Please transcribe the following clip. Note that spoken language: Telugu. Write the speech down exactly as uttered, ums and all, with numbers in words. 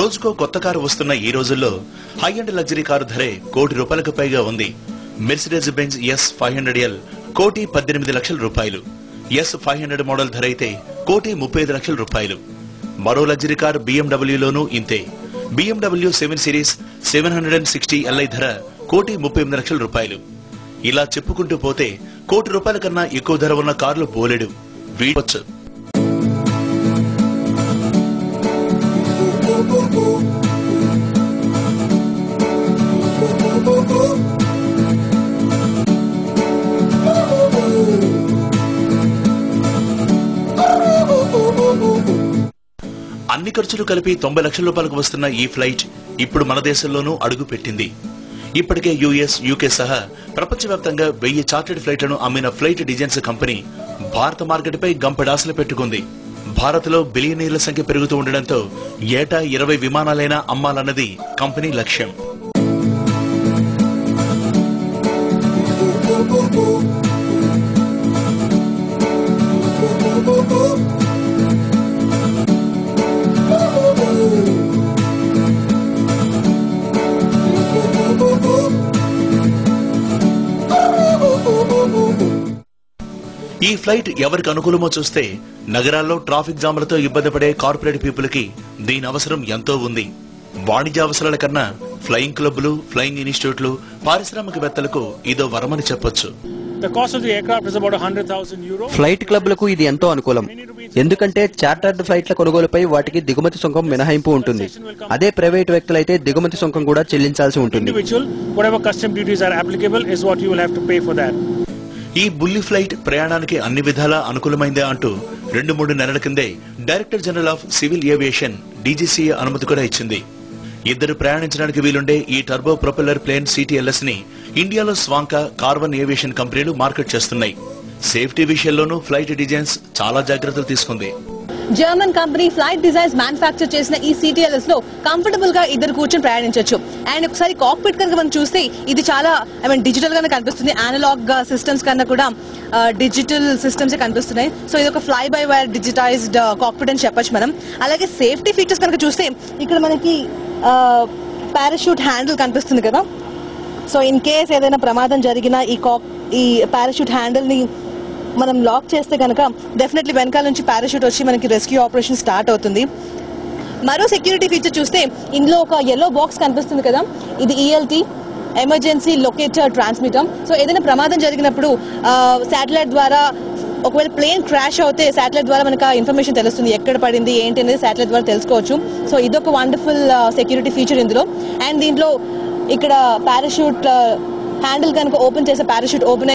రోజుకో కొత్త కారు వస్తున్న ఈ రోజుల్లో హై అండ్ లగ్జరీ కారు ధరే కోటి రూపాయలకు పైగా ఉంది. Mercedes Benz S five hundred L కోటి పద్దెనిమిది లక్షల రూపాయలు. ఎస్ ఫైవ్ హండ్రెడ్ మోడల్ ధర అయితే కోటి ముప్పై ఐదు లక్షల రూపాయలు. మరో లగ్జరీ కార్ బిఎండబ్ల్యూలోనూ ఇంతే. BMW seven series seven hundred and sixty LI ధర కోటి ముప్పై ఎనిమిది లక్షల రూపాయలు. ఇలా చెప్పుకుంటూ పోతే కోటి రూపాయల కన్నా ఎక్కువ ధర ఉన్న కార్లు బోలెడు వీడవచ్చు. అన్ని ఖర్చులు కలిపి తొంభై లక్షల రూపాయలకు వస్తున్న ఈ ఫ్లైట్ ఇప్పుడు మన దేశంలోనూ అడుగు పెట్టింది. ఇప్పటికే యూఎస్, యూకే సహా ప్రపంచవ్యాప్తంగా వెయ్యి చార్టెడ్ ఫ్లైట్లను అమ్మిన ఫ్లైట్ డిజైన్స్ కంపెనీ భారత మార్కెట్పై గంపెడాసలు పెట్టుకుంది. భారత్ లో బిలియనీర్ల సంఖ్య పెరుగుతూ ఉండడంతో ఏటా ఇరవై విమానాలైనా అమ్మాలన్నది కంపెనీ లక్ష్యం. ఈ ఫ్లైట్ ఎవరికి అనుకూలమో చూస్తే నగరాల్లో ట్రాఫిక్ జామ్లతో ఇబ్బంది పడే కార్పొరేట్ పీపుల్ కి దీని అవసరం ఎంతో ఉంది. వాణిజ్య అవసరాల కన్నా ఫ్లయింగ్ క్లబ్లు, ఫ్లయింగ్ ఇన్స్టిట్యూట్లు, పారిశ్రామికవేత్తలకు ఇదో వరమని చెప్పొచ్చు. ఫ్లైట్ క్లబ్లకు ఇది ఎంతో అనుకూలం. ఎందుకంటే చార్టర్డ్ ఫ్లైట్ల కొనుగోలుపై వాటికి దిగుమతి సుంకం మినహాయింపు ఉంటుంది. అదే ప్రైవేట్ వ్యక్తులైతే దిగుమతి సుంకం కూడా చెల్లించాల్సి ఉంటుంది. ఈ బుల్లి ఫ్లైట్ ప్రయాణానికి అన్ని విధాలా అనుకూలమైందే అంటూ రెండు మూడు నెలల కిందే director general of civil aviation DGCA అనుమతి కూడా ఇచ్చింది. ఇద్దరు ప్రయాణించడానికి వీలుండే ఈ టర్బో ప్రొపెల్లర్ ప్లేన్ సిటీఎల్ఎస్ ని ఇండియాలో స్వాంకా, కార్వన్ ఏవియేషన్ కంపెనీలు మార్కెట్ చేస్తున్నాయి. సేఫ్టీ విషయంలోనూ ఫ్లైట్ డిజైన్స్ చాలా జాగ్రత్తలు తీసుకుంది. German company flight designs manufacture చేసిన ఈ సిటీఎల్ఎస్ లో కంఫర్టబుల్ గా ఇద్దరు కూర్చొని ప్రయాణించవచ్చు. అండ్ ఒకసారి కాక్పిట్ కనుక మనం చూస్తే ఇది చాలా ఐ మీన్ డిజిటల్ గానే కనిపిస్తుంది. అనలాగ్ సిస్టమ్స్ కన్నా కూడా డిజిటల్ సిస్టమ్స్ కనిపిస్తున్నాయి. సో ఇది ఒక fly by wire digitised cockpit అని చెప్పొచ్చు మనం. అలాగే సేఫ్టీ ఫీచర్స్ కనుక చూస్తే ఇక్కడ మనకి పారాషూట్ హ్యాండిల్ కనిపిస్తుంది కదా. సో ఇన్ కేస్ ఏదైనా ప్రమాదం జరిగినా ఈ కాక్ ఈ పారాషూట్ హ్యాండిల్ ని మనం లాక్ చేస్తే కనుక డెఫినెట్లీ వెనకాల నుంచి పారాషూట్ వచ్చి మనకి రెస్క్యూ ఆపరేషన్ స్టార్ట్ అవుతుంది. మరో సెక్యూరిటీ ఫీచర్ చూస్తే ఇందులో ఒక ఎల్లో బాక్స్ కనిపిస్తుంది కదా, ఇది ELT emergency locator transmitter. So ఏదైనా ప్రమాదం జరిగినప్పుడు శాటిలైట్ ద్వారా ఒకవేళ ప్లేన్ క్రాష్ అవుతే శాటిలైట్ ద్వారా మనకు ఇన్ఫర్మేషన్ తెలుస్తుంది, ఎక్కడ పడింది ఏంటి అనేది శాటిలైట్ ద్వారా తెలుసుకోవచ్చు. సో ఇదొక వండర్ఫుల్ సెక్యూరిటీ ఫీచర్ ఇందులో. అండ్ దీంట్లో ఇక్కడ పారాషూట్ హ్యాండిల్ కనుక ఓపెన్ చేసే పారాషూట్ ఓపెన్